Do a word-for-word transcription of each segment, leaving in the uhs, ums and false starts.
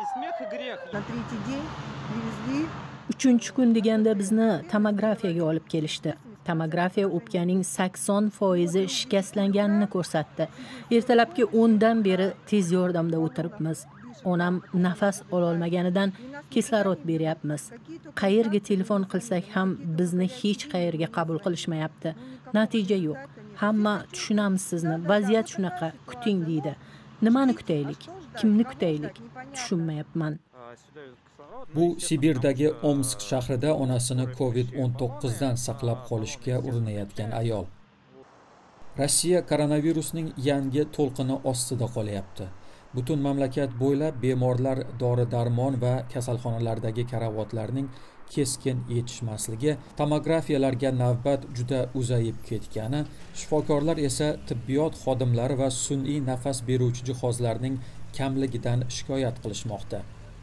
uchinchi kun deganda bizni tomografiyaga olib kelishdi. Tomografiya o'pkaning sakson foizi shikastlanganini ko'rsatdi. Ertalabki o'ndan beri tez yordamda o'tiribmiz. Onam nafas ololmaganidan kislorod beryapmiz. Qayerga telefon qilsak ham bizni hech qayerga qabul qilishmayapti. Natija yo'q. Hamma tushunamiz sizni. Vaziyat shunaqa, kuting deydi. Nimani kutaylik? Kimni kutaylik? Tushunmayapman. Bu Sibirdagi Omsk shahrida onasini kovid o'n to'qqiz dan saqlab qolishga urinayotgan ayol. Rossiya koronavirusning yangi to'lqini ostida qolyapti. Butun mamlakat bo'ylab bemorlar dori-darmon va kasalxonalardagi karavotlarning keskin yetishmasligi, tomografiyalarga navbat juda uzayib ketgani, shifokorlar esa tibbiyot xodimlari va sun'iy nafas beruvchi jihozlarning kamligidan shikoyat qilishmoqda.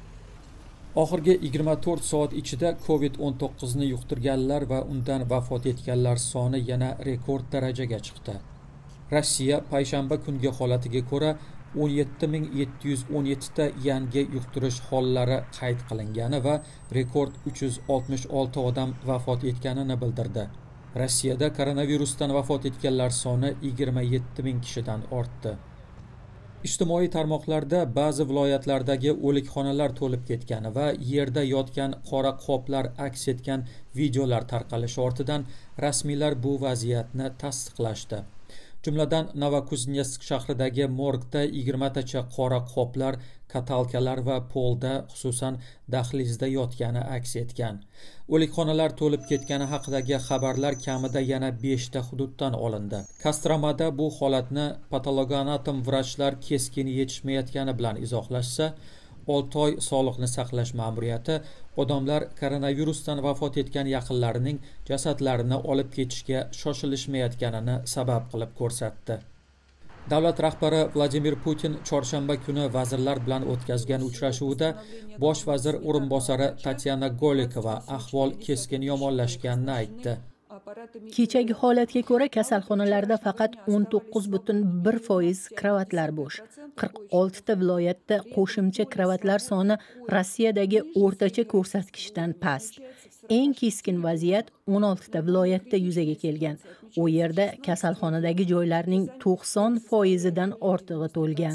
Oxirgi yigirma to'rt soat ichida kovid o'n to'qqiz ni yuqtirganlar va undan vafot etganlar soni yana rekord darajaga chiqdi. Rossiya payshanba kungi holatiga ko'ra o'n yetti ming yetti yuz o'n yetti ta yangi yuqtirish hollari qayd qilingani va rekord uch yuz oltmish olti odam vafot etganini bildirdi. Rossiyada koronavirusdan vafot etganlar soni yigirma yetti ming kishidan ortdi. Ijtimoiy tarmoqlarda ba'zi viloyatlardagi o'likxonalar to'lib ketgani va yerda yotgan qora qoplar aks etgan videolar tarqalishi ortidan rasmiylar bu vaziyatni tasdiqlashdi. Jumladan Novokuznetsk shahridagi morgda yigirma tacha qora qoplar, katalkalar va polda, xususan dahlizda yotgani aks etgan. O'likxonalar to'lib ketgani haqidagi xabarlar kamida yana besh ta hududdan olindi. Kostramada bu holatni patologoanatom vrachlar keskin yetishmayotgani bilan izohlashsa, Oltoy sog'liqni saqlash ma'muriyati odamlar koronavirusdan vafot etgan yaqinlarining jasadlarini olib ketishga shoshilishmayotganini sabab qilib ko'rsatdi. Davlat rahbari Vladimir Putin chorshanba kuni vazirlar bilan o'tkazgan uchrashuvida bosh vazir o'rinbosari Tatyana Golikova ahvol keskin yomonlashganini aytdi. Kechagi holatga ko'ra kasalxonalarda faqat o'n to'qqiz butun bir foiz kravatlar bo'sh. qirq olti ta viloyatda qo'shimcha kravatlar soni Rossiyadagi o'rtacha ko'rsatkichdan past. Eng keskin vaziyat o'n olti ta viloyatda yuzaga kelgan. U yerda kasalxonadagi joylarning to'qson foizidan ortig'i to'lgan.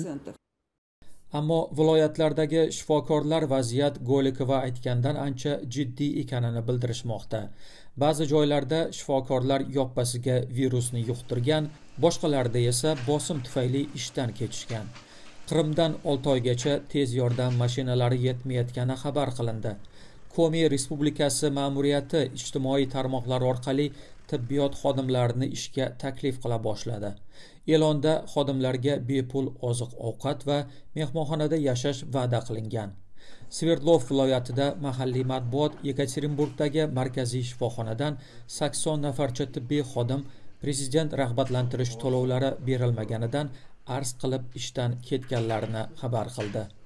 Ammo viloyatlardagi shifokorlar vaziyat Golikova aytgandan ancha jiddiy ekanini bildirishmoqda. Ba'zi joylarda shifokorlar yoppasiga virusni yuqtirgan, boshqalarida esa bosim tufayli ishdan ketishgan. Qrimdan Oltoygacha tez yordam mashinalari yetmayotgani xabar qilindi. Komi Respublikasi ma'muriyati ijtimoiy tarmoqlar orqali tibbiyot xodimlarini ishga taklif qila boshladi. E'londa xodimlarga bepul oziq-ovqat va mehmonxonada yashash va'da qilingan. Sverdlov viloyatida mahalliy matbuot Yekaterinburgdagi markaziy shifoxonadan sakson nafarcha tibbiy xodim prezident rag'batlantirish to'lovlari berilmaganidan arz qilib ishdan ketganlarini xabar qildi.